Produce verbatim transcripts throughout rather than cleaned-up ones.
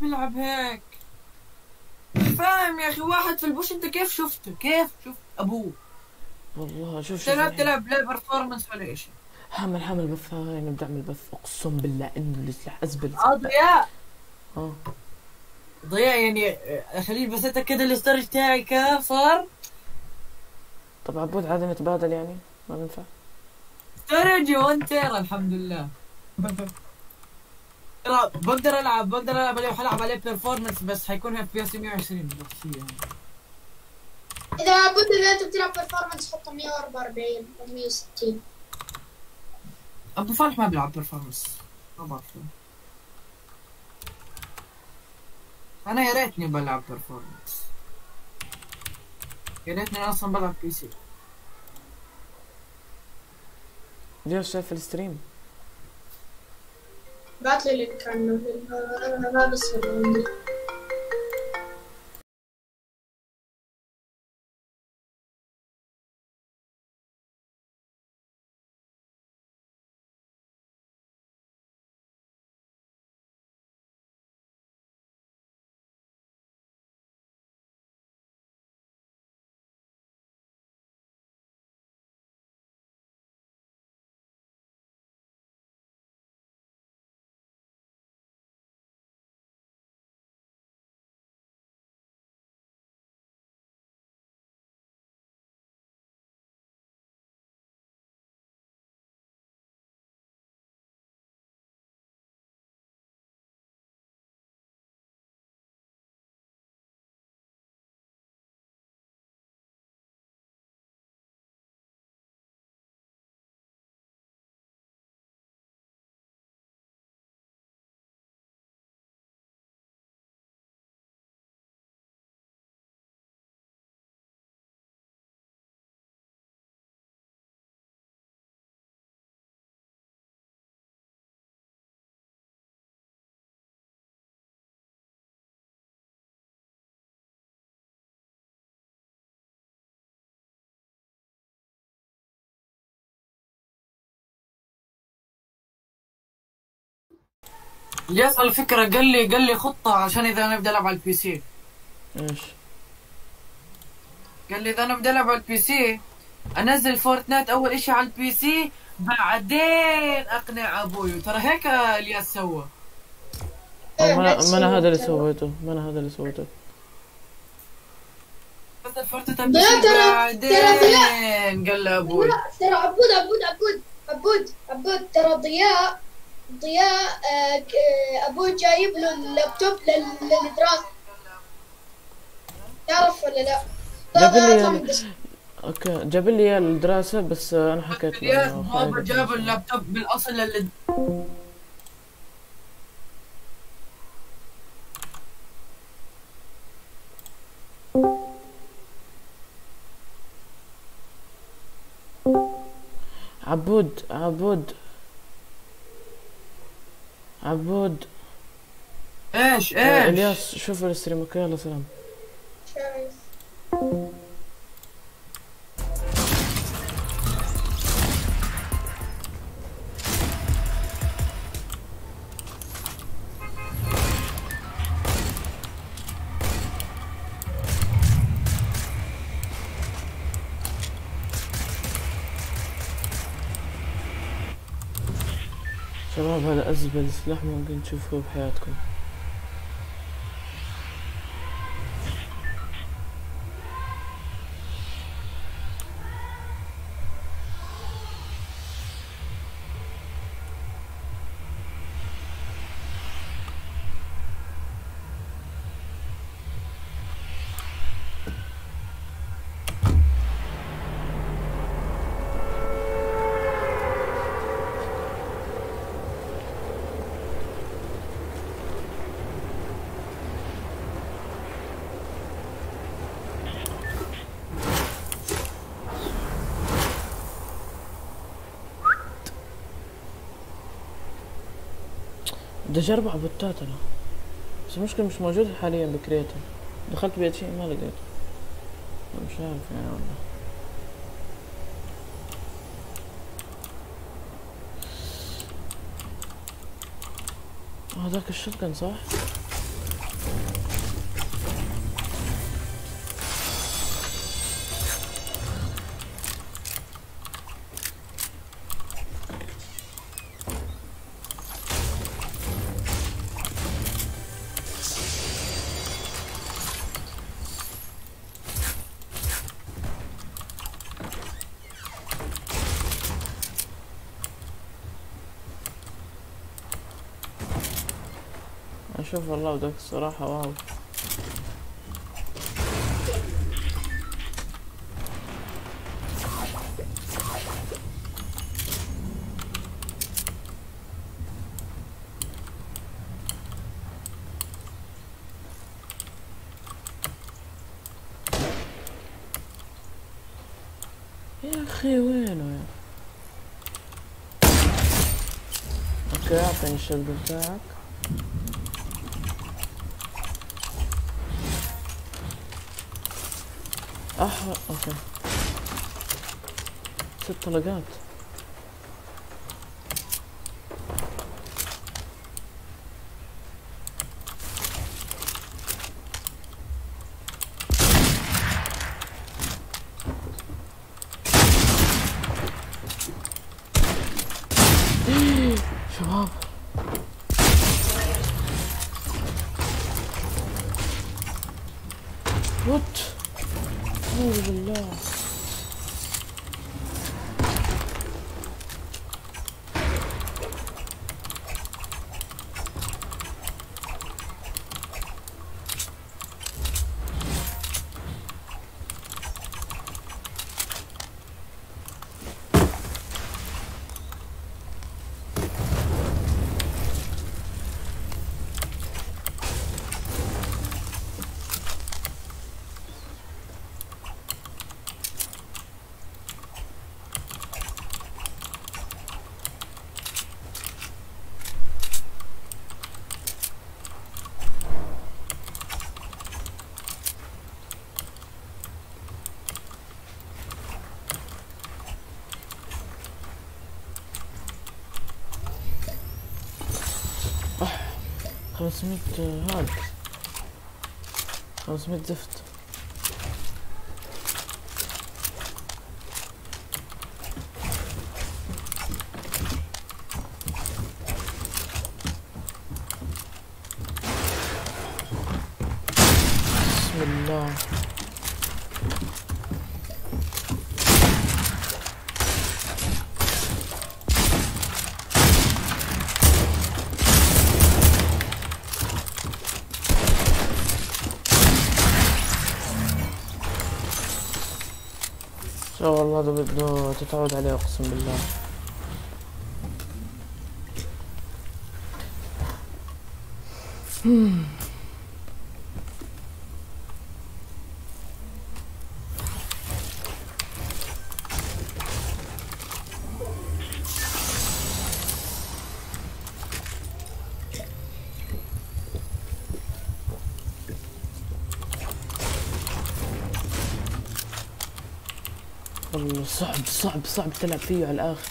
بيلعب هيك؟ مش فاهم يا اخي، واحد في البوش انت كيف شفته؟ كيف شفت ابوه؟ والله شوف انت شوف لا الحين. بتلعب لا برفورمانس ولا شيء. حامل حامل بث، هاي نبدا اعمل بث، اقسم بالله انه السلاح ازبل. اه ضياء. اه ضياء يعني آه، خليني بس اتاكد الاستورج تاعي كم صار. طب عبود عادي نتبادل يعني، ما بينفع؟ استورج واحد تيرا الحمد لله. ترى بقدر العب بقدر العب عليه وحلعب عليه بيرفورمانس، بس حيكون اف بي اس مية وعشرين بس شيء يعني. اذا لابد اذا انت بتلعب برفورمانس حطه مية وأربعة وأربعين او مية وستين. ابو صالح ما بيلعب بيرفورمانس، ما بعرف. انا يا ريتني بلعب بيرفورمانس، يا ريتني اصلا بلعب بي سي. ليش شايف الستريم؟ بعت لي اللينك عنه، انا ما بصير عندي. الياس على فكرة قال لي قال لي خطة عشان اذا انا بدي العب على البي سي. ايش؟ قال لي اذا انا بدي العب على البي سي انزل فورتنايت اول اشي على البي سي، بعدين اقنع ابوي. ترى هيك الياس سوى. ما انا ما انا هذا اللي سويته، ما انا هذا اللي سويته. نزل فورتنايت على البي سي بعدين قال لابوي. لا ترى عبود عبود عبود عبود عبود ترى ضياء ضياء آه ابوه جايب له اللابتوب للدراسة، تعرف ولا لا؟ جاب لي اوكي جاب لي اياه الدراسة، بس انا حكيت له الياس بابا جاب اللابتوب بالاصل لل عبود عبود عبود ايش آه ايش الياس شوف الستريم. اوكي يلا سلام. شايف شباب هذا ازبل سلاح ممكن تشوفوه بحياتكم. بدي اجرب عبوتات انا، بس المشكلة مش موجود حاليا بكريتر. دخلت بيت شيء ما لقيته، مش عارف يعني والله. هذاك الشotgun صح؟ اشوف والله بدك الصراحة واو. يا اخي وينه يا اوكي اعطيني الشلد بتاعك. اح اوكي ست طلقات. شباب وات اعوذ بالله. خمسمية هاد خمسمية زفت. بسم الله. لا والله هذا بده تتعود عليه اقسم بالله. والله صعب صعب صعب تلعب فيه على الاخر.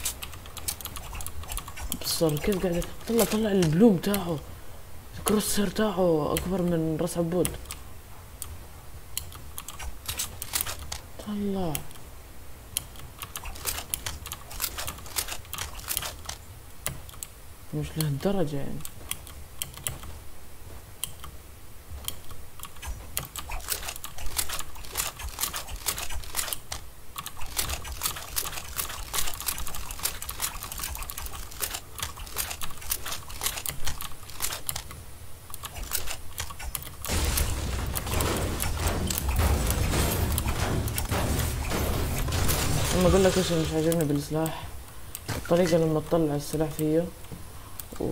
بصر كيف قاعد طلع طلع البلوم تاعه، الكروسر تاعه اكبر من راس عبود. طلع مش لهالدرجة يعني. اما اقول لك ايش مش عاجبني بالسلاح، الطريقة لما تطلع السلاح فيه و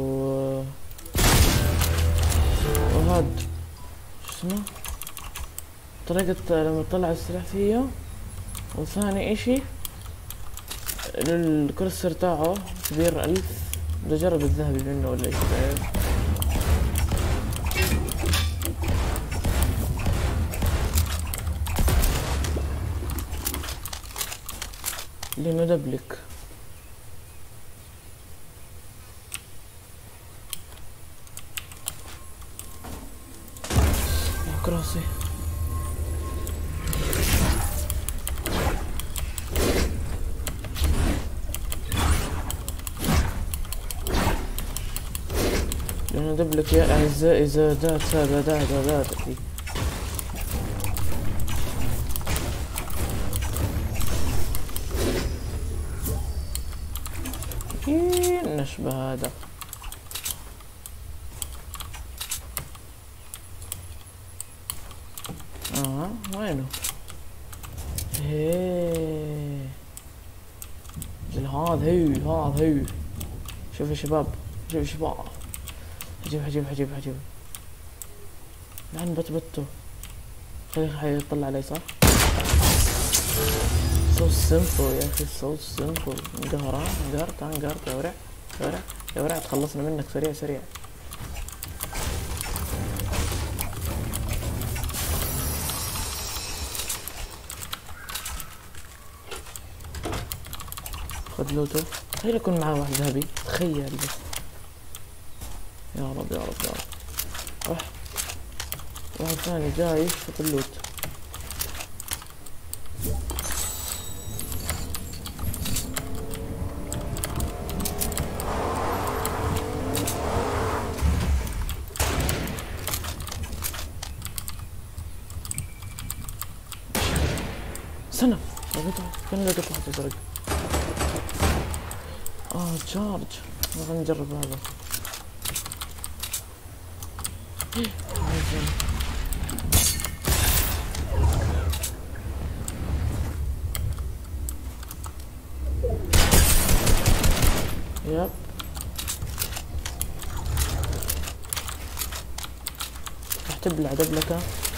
وهاد شو اسمه، طريقة لما تطلع السلاح فيه، وثاني اشي الكرسر تاعه كبير الف. بدي اجرب الذهبي منه ولا ايش بعرف. لانه دبلك كراسي. لانه دبلك يا اعزائي زادات زادات زادات فيه. النشبة هذا اه وينه؟ هيه هذا هي هذا هي. شوف يا شباب شوف يا شباب. حجيب حجيب حجيب حجيب. الحين بتبتو. خليه حيطلع علي صح؟ سو سمبل يا اخي سو سمبل. انقهر ها انقهرت انقهرت يا ورع يا ورع يا ورع تخلصنا منك سريع سريع. خذ لوتو. تخيل يكون معاه واحد ذهبي تخيل بس. يا رب يا رب يا رب. روح واحد ثاني جاي يشفط اللوت. استنى لقيته كان لقيت واحد ازرق. اه تشارج. خلينا نجرب هذا. يب راح تبلع دبلكه.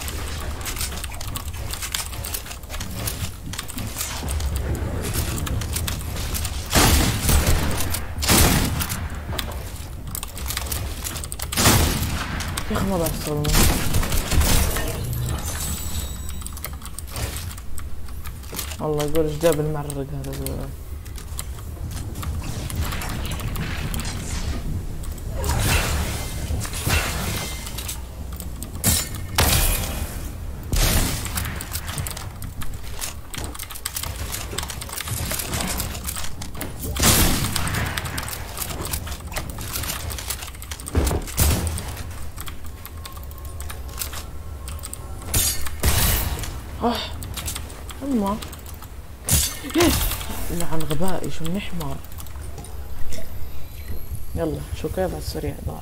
يا اخي ما بعرف استخدمه. والله يقول ايش جاب المعرق هذا. اه اما لعن غبائي شو من حمار. يلا شو كيف على السريع ضاع.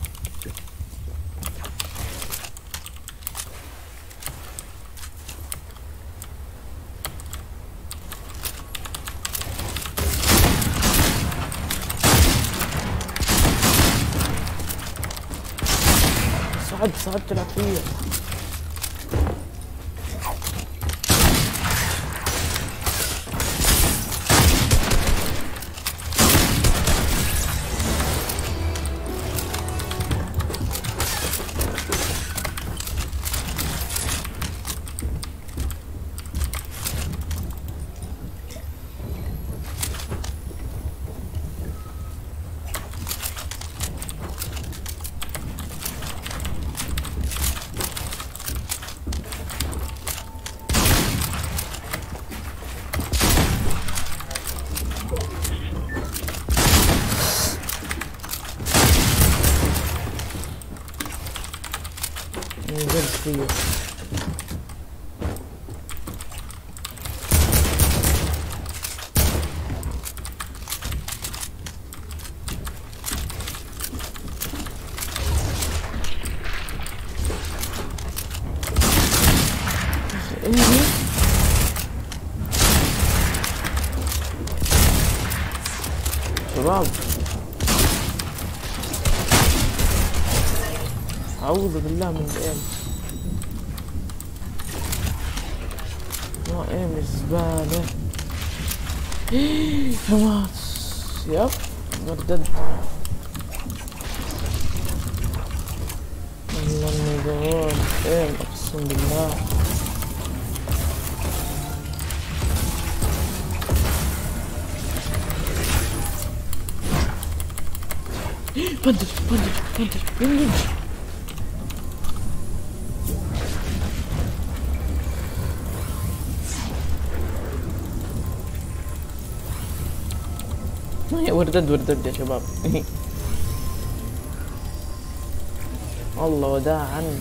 صعد صعد تلعب فيا. نزلت فيه. شباب أعوذ بالله من الإيم. ما إيم زبالة. مات. يب مردد. والله إني جوال إيم أقسم بالله. بندج بندج بندج بندج. وردد وردد يا شباب. الله وداعا.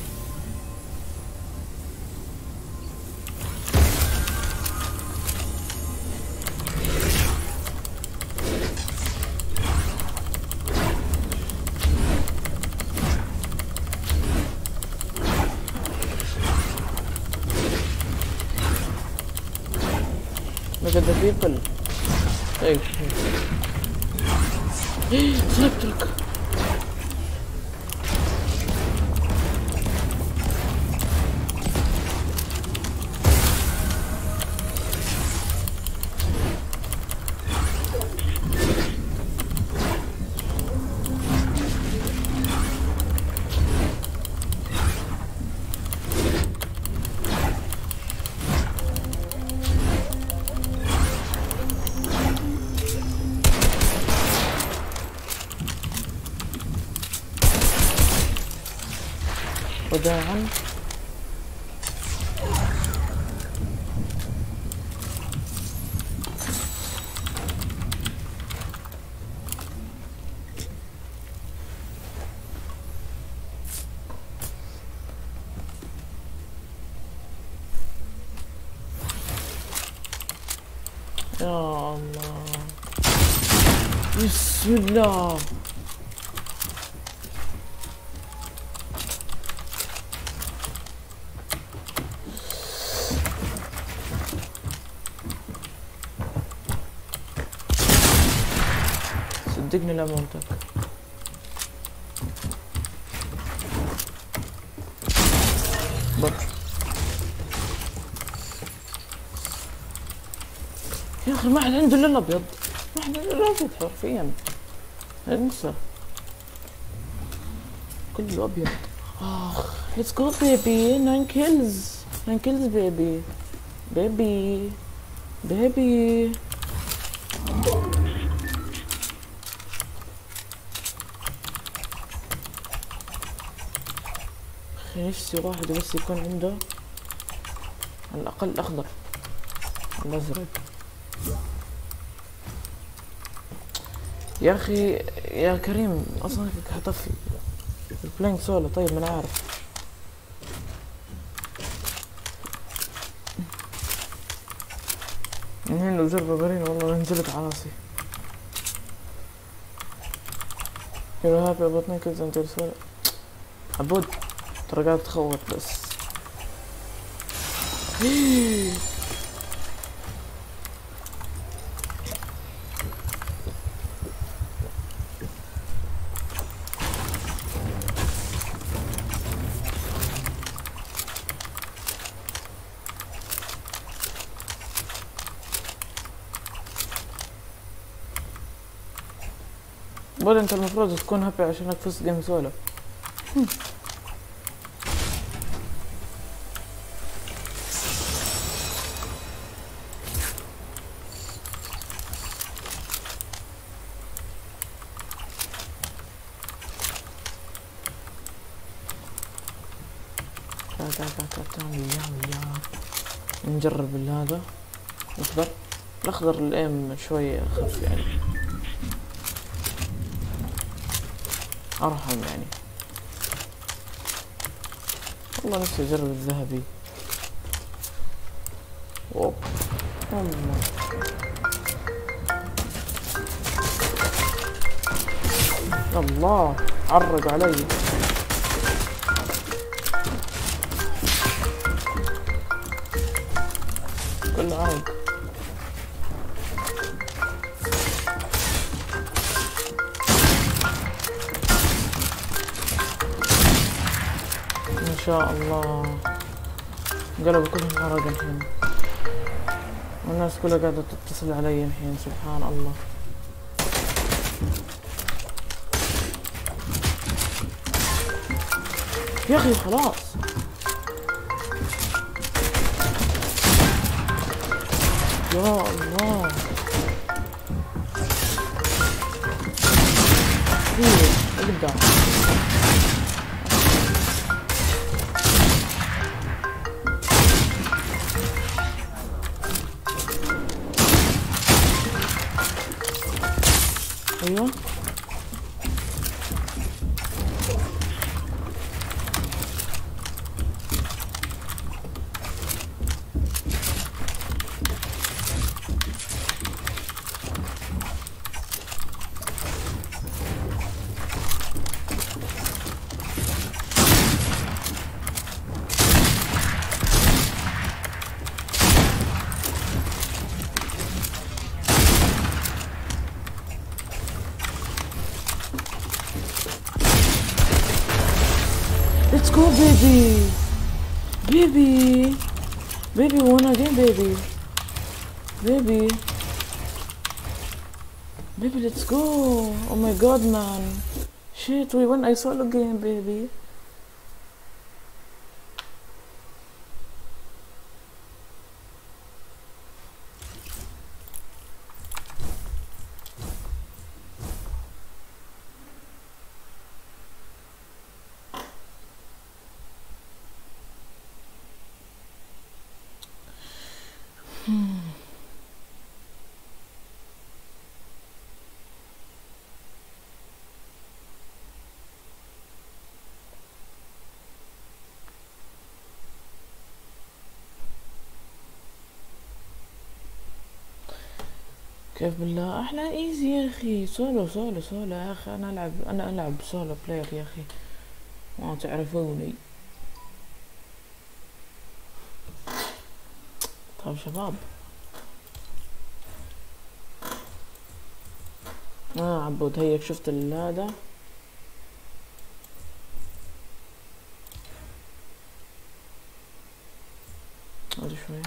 بقدر بيبل. طيب سنبتك. وداعا. يا الله بسم الله. صدقني لا منطق. بط يا اخي ما حد عنده الا الابيض، ما حد عنده الا الابيض حرفيا. انسى كله ابيض. اخ ليتس جو بيبي. ناين كيلز ناين كيلز بيبي بيبي بيبي. اخي نفسي واحد بس يكون عنده على الاقل اخضر الازرق. يا اخي يا كريم اصلا حطفي البلانك سولا. طيب ما انا عارف. الحين لو جرب برين والله نزلت على راسي. يو هابي بطني كذا انت سولا. عبود ترى قاعد تخوت بس. بود انت المفروض تكون هابي عشانك فزت جيم سولا. نجرب هذا الاخضر. الاخضر الايم شوي اخف يعني ارحم يعني. والله نفسي اجرب الذهبي. اوب الله الله عرق علي. كله عرق. ما شاء الله قلبوا كلهم عرق الحين، والناس كلها قاعدة تتصل علي الحين. سبحان الله. يا اخي خلاص يا الله. ايه قدام ايوه Let's go baby. Baby. Baby won again baby. Baby. Baby let's go. Oh my god man. Shit we won a solo game baby. كيف بالله احلى ايزي يا اخي. سولو سولو سولو يا اخي. انا العب انا العب سولو بلاير يا اخي ما تعرفوني. طيب شباب اه عبود هيك شفت هذا هذا شوي.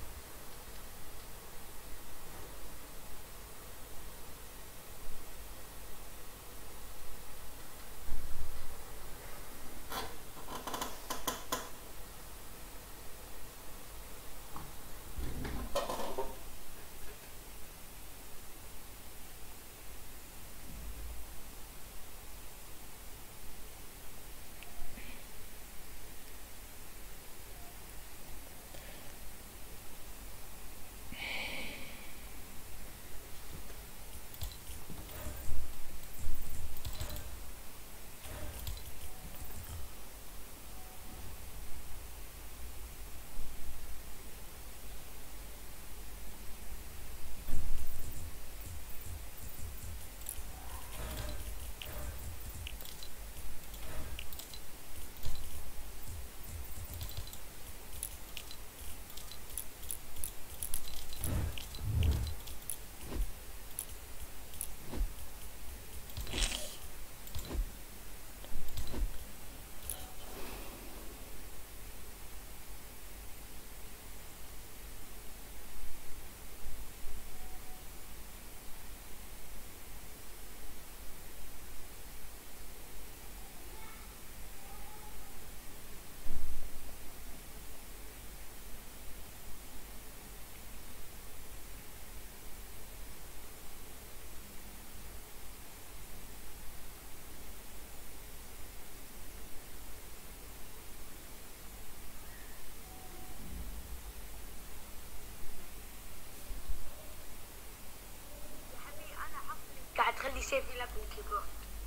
قاعد تخلي سيف يلعب بالكيبورد.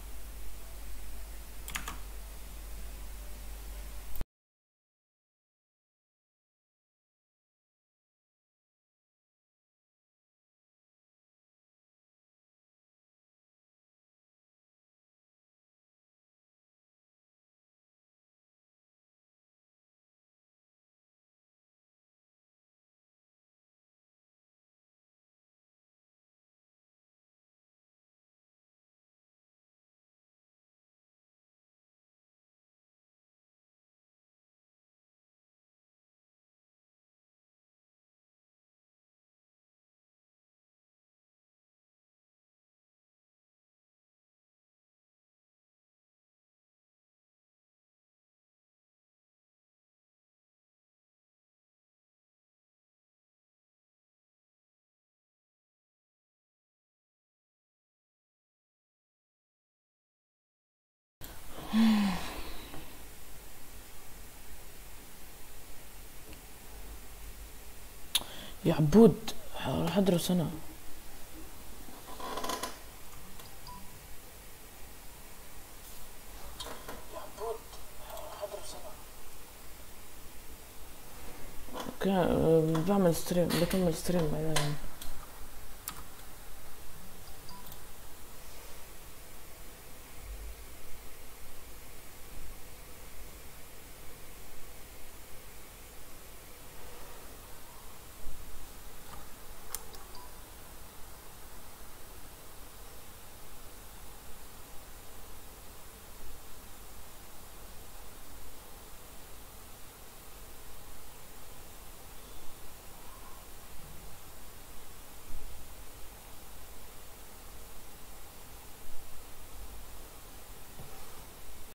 يا عبود راح ادرس انا. اوكي بعمل ستريم بكمل ستريم بعدين.